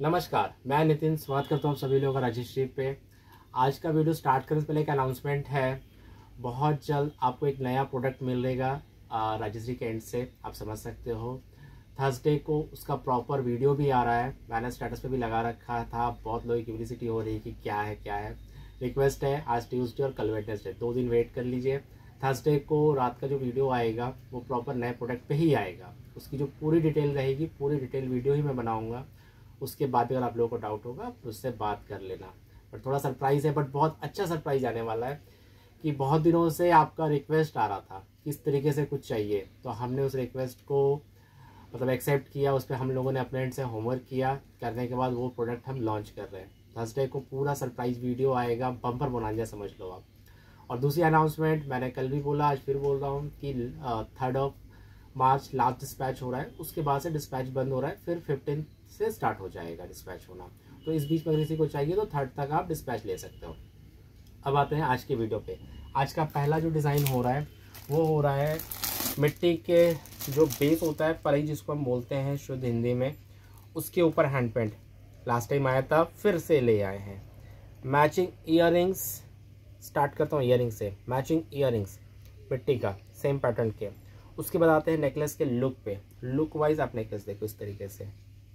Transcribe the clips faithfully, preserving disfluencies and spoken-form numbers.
नमस्कार, मैं नितिन स्वागत करता हूँ सभी लोगों का रजिस्ट्री पे। आज का वीडियो स्टार्ट करने से पहले एक अनाउंसमेंट है। बहुत जल्द आपको एक नया प्रोडक्ट मिलेगा रजिस्ट्री के एंड से, आप समझ सकते हो। थर्सडे को उसका प्रॉपर वीडियो भी आ रहा है, मैंने स्टेटस पे भी लगा रखा था। बहुत लोगों की क्यूरियोसिटी हो रही है कि क्या है क्या है। रिक्वेस्ट है, आज ट्यूसडे और कल वेडनेसडे दो दिन वेट कर लीजिए। थर्सडे को रात का जो वीडियो आएगा वो प्रॉपर नए प्रोडक्ट पे ही आएगा। उसकी जो पूरी डिटेल रहेगी, पूरी डिटेल वीडियो ही मैं बनाऊँगा। उसके बाद अगर आप लोगों को डाउट होगा आप उससे बात कर लेना। बट थोड़ा सरप्राइज़ है, बट बहुत अच्छा सरप्राइज़ आने वाला है कि बहुत दिनों से आपका रिक्वेस्ट आ रहा था किस तरीके से कुछ चाहिए, तो हमने उस रिक्वेस्ट को मतलब एक्सेप्ट किया। उस पर हम लोगों ने अपने एंड से होमवर्क किया, करने के बाद वो प्रोडक्ट हम लॉन्च कर रहे हैं। थर्सडे को पूरा सरप्राइज़ वीडियो आएगा, बम्पर बोनांजा समझ लो आप। और दूसरी अनाउंसमेंट मैंने कल भी बोला, आज फिर बोल रहा हूँ कि third of March last dispatch हो रहा है। उसके बाद से डिस्पैच बंद हो रहा है, फिर फिफ्टीन से स्टार्ट हो जाएगा डिस्पैच होना। तो इस बीच में किसी को चाहिए तो थर्ड तक आप डिस्पैच ले सकते हो। अब आते हैं आज के वीडियो पे। आज का पहला जो डिज़ाइन हो रहा है वो हो रहा है मिट्टी के जो बेस होता है, पलई जिसको हम बोलते हैं शुद्ध हिंदी में, उसके ऊपर हैंड पेंट। लास्ट टाइम आया था, फिर से ले आए हैं। मैचिंग ईयररिंग्स, स्टार्ट करता हूँ ईयररिंग से। मैचिंग ईयररिंग्स मिट्टी का सेम पैटर्न के। उसके बाद आते हैं नेकलेस के लुक पे। लुक वाइज आप नेकलेस देखो इस तरीके से।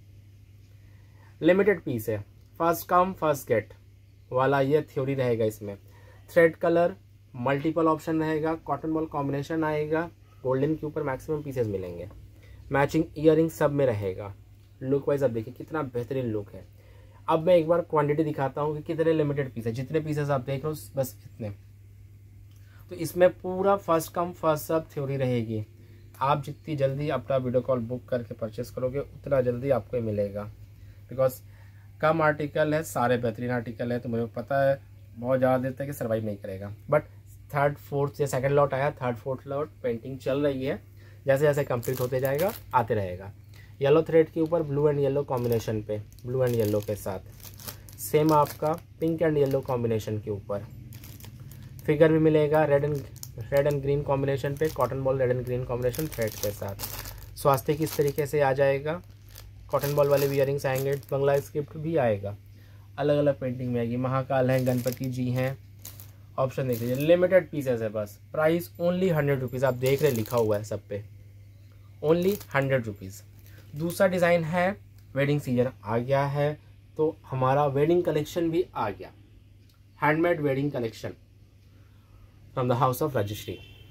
लिमिटेड पीस है, फर्स्ट कम फर्स्ट गेट वाला ये थ्योरी रहेगा। इसमें थ्रेड कलर मल्टीपल ऑप्शन रहेगा, कॉटन बॉल कॉम्बिनेशन आएगा, गोल्डन के ऊपर मैक्सिमम पीसेस मिलेंगे। मैचिंग ईयरिंग सब में रहेगा। लुक वाइज आप देखिए कितना बेहतरीन लुक है। अब मैं एक बार क्वांटिटी दिखाता हूँ कि कितने लिमिटेड पीस है। जितने पीसेस आप देख रहे हो बस इतने। तो इसमें पूरा फर्स्ट कम फर्स्ट सब थ्योरी रहेगी। आप जितनी जल्दी अपना वीडियो कॉल बुक करके परचेस करोगे उतना जल्दी आपको मिलेगा। बिकॉज कम आर्टिकल है, सारे बेहतरीन आर्टिकल है, तो मुझे पता है बहुत ज़्यादा देर तक सर्वाइव नहीं करेगा। बट थर्ड फोर्थ या सेकंड लॉट आया, थर्ड फोर्थ लॉट पेंटिंग चल रही है। जैसे जैसे कंप्लीट होते जाएगा आते रहेगा। येलो थ्रेड के ऊपर ब्लू एंड येलो कॉम्बिनेशन पे, ब्लू एंड येलो के साथ सेम आपका पिंक एंड येलो कॉम्बिनेशन के ऊपर फिगर भी मिलेगा। Red and red and green combination पे, cotton ball red and green combination thread के साथ। स्वास्थ्य किस तरीके से आ जाएगा, कॉटन बॉल वाले भी ईयरिंग्स आएंगे, बंगला स्क्रिप्ट भी आएगा। अलग अलग पेंटिंग में आएगी। महाकाल हैं, गणपति जी हैं, ऑप्शन देख लीजिए। लिमिटेड पीसेस है बस। Price only hundred rupees. आप देख रहे लिखा हुआ है सब पे, ओनली हंड्रेड रुपीज़। दूसरा डिज़ाइन है, वेडिंग सीजन आ गया है तो हमारा वेडिंग कलेक्शन भी आ गया। Handmade wedding collection from the house of registry.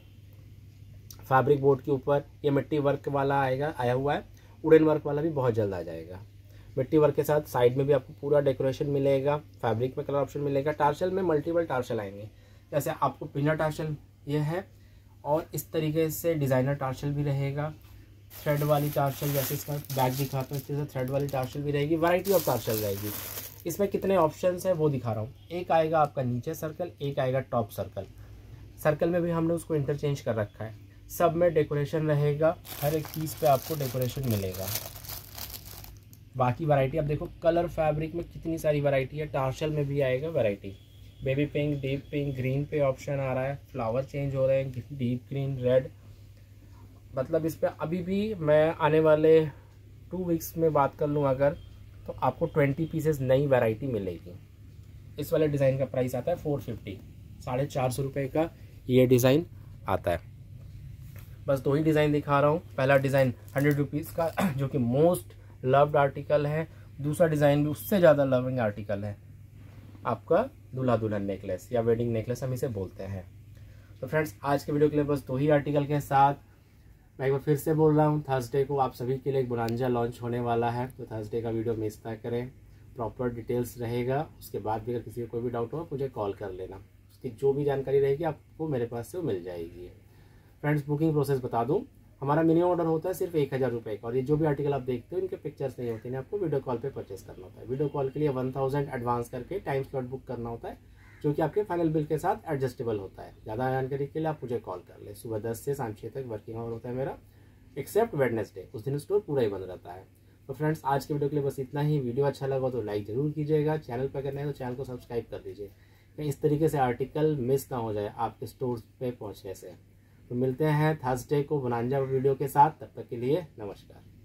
Fabric board के ऊपर ये मिट्टी वर्क वाला आएगा, आया हुआ है। वुडन वर्क वाला भी बहुत जल्द आ जाएगा। मिट्टी वर्क के साथ साइड में भी आपको पूरा डेकोरेशन मिलेगा। फैब्रिक में कलर ऑप्शन मिलेगा। टार्शल में मल्टीपल टार्शल आएंगे। जैसे आपको पिना टार्शल ये है, और इस तरीके से डिज़ाइनर टार्शल भी रहेगा। थ्रेड वाली टार्शल, जैसे इसका बैग दिखाता हूँ इस तरह से थ्रेड वाली टार्शल भी रहेगी। वैरायटी ऑफ टार्शल रहेगी। इसमें कितने ऑप्शंस है वो दिखा रहा हूँ। एक आएगा आपका नीचे सर्कल, एक आएगा टॉप सर्कल। सर्कल में भी हमने उसको इंटरचेंज कर रखा है। सब में डेकोरेशन रहेगा, हर एक पीस पे आपको डेकोरेशन मिलेगा। बाकी वैरायटी आप देखो, कलर फैब्रिक में कितनी सारी वैरायटी है। टार्शल में भी आएगा variety. Baby pink, deep pink, green पे ऑप्शन आ रहा है। फ्लावर चेंज हो रहे हैं, डीप ग्रीन, रेड। मतलब इस पे अभी भी मैं आने वाले टू वीक्स में बात कर लूँ अगर, तो आपको ट्वेंटी पीसेस नई वैरायटी मिलेगी। इस वाले डिज़ाइन का प्राइस आता है फोर फिफ्टी, साढ़े चार सौ रुपये का ये डिज़ाइन आता है। बस दो ही डिज़ाइन दिखा रहा हूँ। पहला डिज़ाइन हंड्रेड रुपीज़ का जो कि मोस्ट लव्ड आर्टिकल है। दूसरा डिज़ाइन भी उससे ज़्यादा लविंग आर्टिकल है, आपका दूल्हा दुल्हन नेकलेस या वेडिंग नेकलेस हम इसे बोलते हैं। तो फ्रेंड्स, आज के वीडियो के लिए बस दो ही आर्टिकल के साथ मैं एक बार फिर से बोल रहा हूँ, थर्सडे को आप सभी के लिए एक बोनांजा लॉन्च होने वाला है। तो थर्सडे का वीडियो मिस ना करें, प्रॉपर डिटेल्स रहेगा। उसके बाद भी अगर किसी को कोई भी डाउट हो मुझे कॉल कर लेना। उसकी जो भी जानकारी रहेगी आपको मेरे पास से वो मिल जाएगी। फ्रेंड्स, बुकिंग प्रोसेस बता दूं, हमारा मिनिमम ऑर्डर होता है सिर्फ एक हज़ार रुपये का। और ये जो भी आर्टिकल आप देखते हो इनके पिक्चर्स नहीं होते हैं, आपको वीडियो कॉल पे परचेस करना होता है। वीडियो कॉल के लिए वन थाउजेंड एडवांस करके टाइम स्लॉट बुक करना होता है, जो कि आपके फाइनल बिल के साथ एडजस्टेबल होता है। ज़्यादा जानकारी के लिए आप मुझे कॉल कर ले। सुबह दस से शाम छः तक वर्किंग आवर होता है मेरा, एक्सेप्ट वेडनेसडे, उस दिन स्टोर पूरा ही बंद रहता है। तो फ्रेंड्स, आज के वीडियो के लिए बस इतना ही। वीडियो अच्छा लगा तो लाइक जरूर कीजिएगा। चैनल पर करना है तो चैनल को सब्सक्राइब कर दीजिए, इस तरीके से आर्टिकल मिस ना हो जाए आपके स्टोर पे पहुंचने से। तो मिलते हैं थर्सडे को बोनांजा वीडियो के साथ। तब तक के लिए नमस्कार।